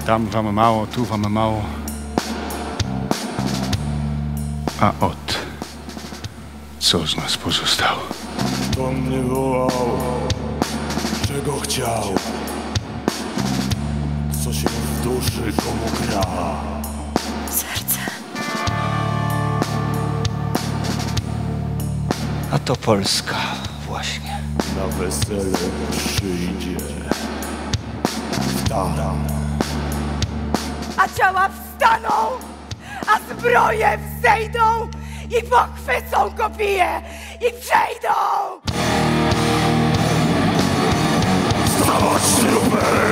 Tam wam mało, tu wam mało. A co z nas pozostało? To mnie wołał, czego chciał, co się w duszy komu gra. Serce. A to Polska właśnie. Na wesele przyjdzie tam. A ciała wstaną, a zbroje wzejdą i pochwycą kopije i przejdą! Stawać śrubę!